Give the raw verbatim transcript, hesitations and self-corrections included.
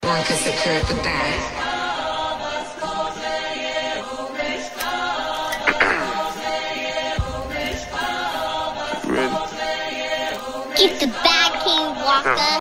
Blanca secured the bag. Keep the bag, King Walker.